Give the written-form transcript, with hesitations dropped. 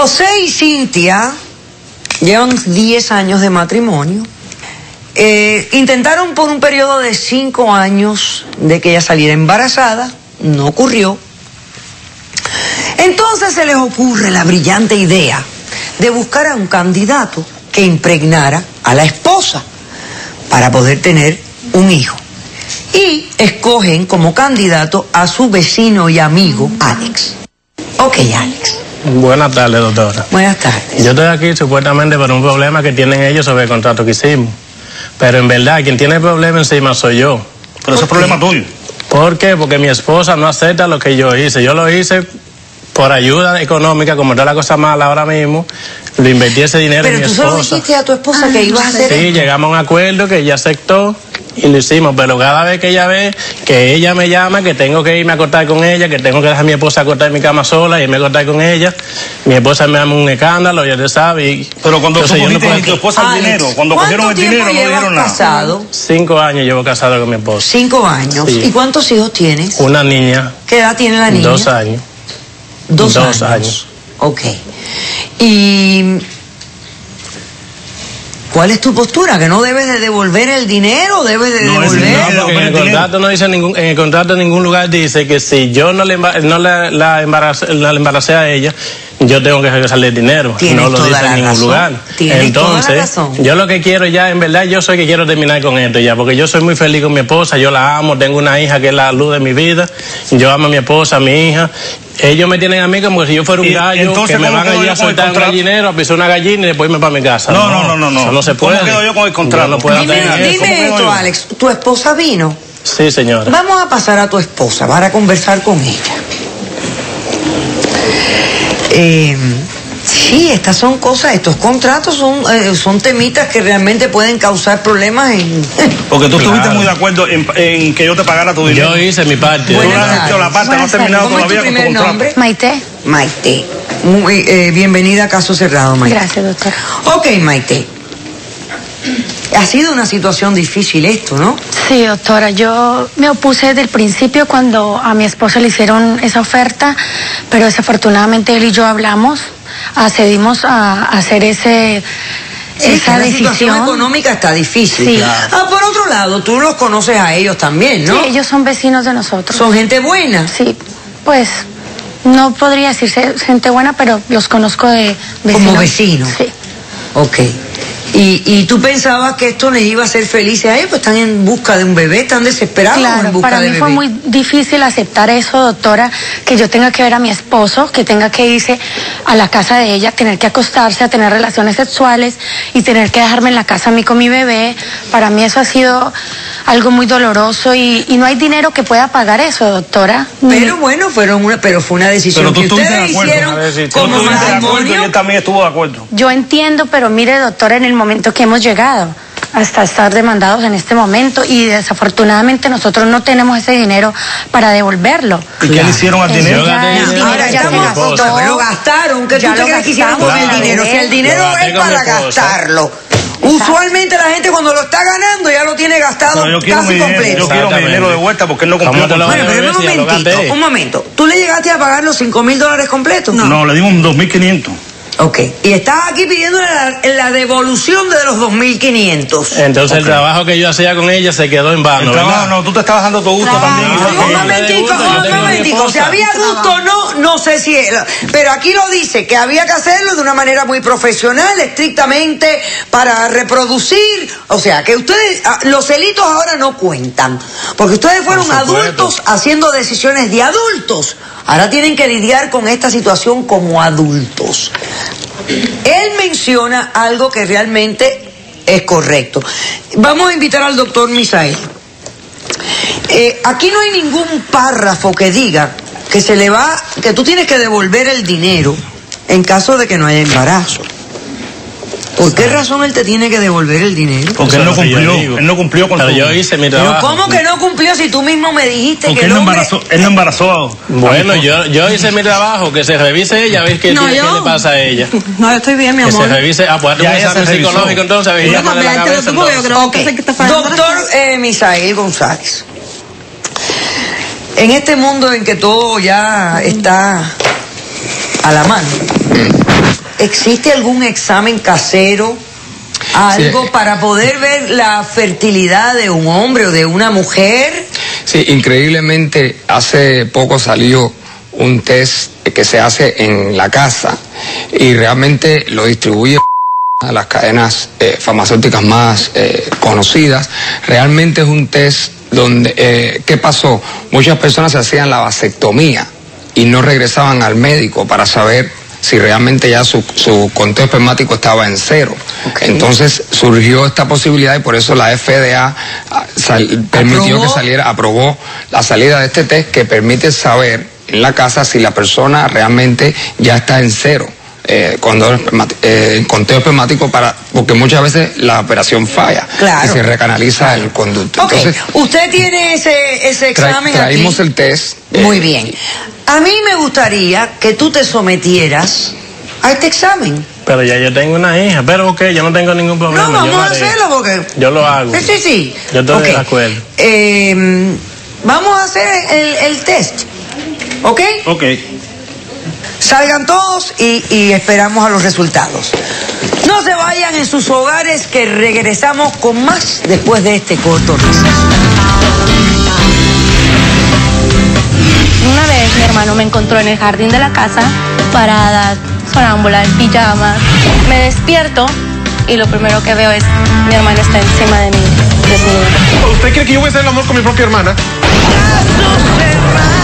José y Cintia llevan 10 años de matrimonio. Intentaron por un periodo de 5 años de que ella saliera embarazada, no ocurrió. Entonces se les ocurre la brillante idea de buscar a un candidato que impregnara a la esposa para poder tener un hijo. Y escogen como candidato a su vecino y amigo, Alex. Ok, Alex. Buenas tardes, doctora. Buenas tardes. Yo estoy aquí supuestamente por un problema que tienen ellos sobre el contrato que hicimos. Pero en verdad, quien tiene el problema encima soy yo. Pero ese es problema tuyo. ¿Por qué? Porque mi esposa no acepta lo que yo hice. Yo lo hice por ayuda económica, como está la cosa mala ahora mismo. Lo invertí ese dinero en mi esposa. Pero tú solo dijiste a tu esposa que ibas a hacer Sí, esto. llegamos a un acuerdo que ella aceptó y lo hicimos, pero cada vez que ella ve que ella me llama, que tengo que irme a acostar con ella, que tengo que dejar a mi esposa acostar en mi cama sola y irme a acostar con ella, mi esposa me llama un escándalo, ya te sabe. Y pero cuando tú cogiste no a tu esposa el dinero, cuando cogieron el dinero no dijeron nada. Casado? 5 años llevo casado con mi esposa. 5 años. Sí. ¿Y cuántos hijos tienes? Una niña. ¿Qué edad tiene la niña? 2 años. 2 2 años. años. Ok. ¿Y cuál es tu postura? ¿Que no debes de devolver el dinero? ¿Debes de devolver? No, porque en el contrato no dice en el contrato en ningún lugar dice que si yo no la embaracé a ella, yo tengo que regresarle el dinero. No lo dice en ningún lugar. Entonces, yo lo que quiero ya, en verdad, yo soy que quiero terminar con esto ya, porque yo soy muy feliz con mi esposa, yo la amo, tengo una hija que es la luz de mi vida, yo amo a mi esposa, a mi hija. Ellos me tienen a mí como si yo fuera un gallo, entonces, que me van a ir a soltar un gallinero, a pisar una gallina y después irme para mi casa. No. Eso no se puede. ¿Cómo quedo yo con el contrato? Yo no puedo Dime esto, Alex. ¿Tu esposa vino? Sí, señora. Vamos a pasar a tu esposa para conversar con ella. Sí, estas son cosas, estos contratos son temitas que realmente pueden causar problemas en... Porque tú estuviste muy de acuerdo en que yo te pagara tu dinero. Yo hice mi parte. Tú has hecho la parte, no has terminado ¿Cómo es tu todavía con tu primer contrato. nombre? Maite. Maite. Muy, bienvenida a Caso Cerrado, Maite. Gracias, doctora. Ok, Maite. Ha sido una situación difícil esto, ¿no? Sí, doctora, yo me opuse desde el principio cuando a mi esposo le hicieron esa oferta, pero desafortunadamente él y yo hablamos, accedimos a hacer esa La decisión. situación económica está difícil. Sí. Claro. Por otro lado, tú los conoces a ellos también, ¿no? Sí, ellos son vecinos de nosotros. Son gente buena. Sí, pues no podría decirse gente buena, pero los conozco de vecinos. Como vecinos. Sí. Ok. ¿Y tú pensabas que esto les iba a hacer felices a ellos? Pues están en busca de un bebé, están desesperados Claro, en busca para de mí bebé. fue muy difícil aceptar eso, doctora, que yo tenga que ver a mi esposo, que tenga que irse a la casa de ella, tener que acostarse, a tener relaciones sexuales y tener que dejarme en la casa a mí con mi bebé. Para mí eso ha sido algo muy doloroso y no hay dinero que pueda pagar eso, doctora. Pero bueno, pero fue una decisión que ustedes hicieron como Y matrimonio. él también estuvo de acuerdo. Yo entiendo, pero mire, doctora, en el momento que hemos llegado hasta estar demandados en este momento y desafortunadamente nosotros no tenemos ese dinero para devolverlo. ¿Y qué le hicieron al dinero? Ahora estamos, lo gastaron. ¿Qué tú te crees que hicieron con el dinero? Si el dinero es para gastarlo. Usualmente la gente cuando lo está ganando ya lo tiene gastado casi completo. Yo quiero mi dinero de vuelta porque él no cumplió. Bueno, pero un momentito. ¿Tú le llegaste a pagar los $5,000 completos? No, le dimos 2.500. Ok. Y estás aquí pidiendo la devolución de los 2.500. Entonces el trabajo que yo hacía con ella se quedó en vano, ¿verdad? No, tú te estabas dando tu gusto también. Un momentico, si había gusto o no sé si... Pero aquí lo dice, que había que hacerlo de una manera muy profesional, estrictamente para reproducir. O sea, que ustedes, los celitos ahora no cuentan, porque ustedes fueron adultos haciendo decisiones de adultos. Ahora tienen que lidiar con esta situación como adultos. Él menciona algo que realmente es correcto. Vamos a invitar al doctor Misael. Aquí no hay ningún párrafo que diga que tú tienes que devolver el dinero en caso de que no haya embarazo. ¿Por qué razón él te tiene que devolver el dinero? Porque él no cumplió con Pero yo hice mi trabajo. Pero ¿cómo que no cumplió si tú mismo me dijiste porque que él no embarazó. Bueno, yo hice mi trabajo, que se revise ella, a ver qué le pasa a ella. No, yo estoy bien, mi amor. Que se revise, pues hazte un examen psicológico entonces, a ver, llámale la cabeza entonces. Doctor Misael González, en este mundo en que todo ya está a la mano, ¿existe algún examen casero? Algo para poder ver la fertilidad de un hombre o de una mujer. Sí, increíblemente hace poco salió un test que se hace en la casa y realmente lo distribuye a las cadenas farmacéuticas más conocidas. Realmente es un test donde, ¿qué pasó? Muchas personas se hacían la vasectomía y no regresaban al médico para saber si realmente ya su conteo espermático estaba en cero. Okay. Entonces surgió esta posibilidad y por eso la FDA permitió que saliera, aprobó la salida de este test que permite saber en la casa si la persona realmente ya está en cero. Conteo espermático porque muchas veces la operación falla, claro, y se recanaliza el conducto. Okay. Entonces, usted tiene ese examen traímos aquí. El test. Muy bien. A mí me gustaría que tú te sometieras a este examen. Pero ya yo tengo una hija, pero ok, yo no tengo ningún problema. No, vamos a hacerlo porque... Yo lo hago. Sí. Yo estoy de acuerdo. Vamos a hacer el test, ¿ok? Ok. Salgan todos y esperamos a los resultados. No se vayan en sus hogares que regresamos con más después de este corto receso. Una vez mi hermano me encontró en el jardín de la casa, parada, sonámbula, en pijama. Me despierto y lo primero que veo es mi hermana está encima de mí, desnuda. ¿Usted cree que yo voy a hacer el amor con mi propia hermana?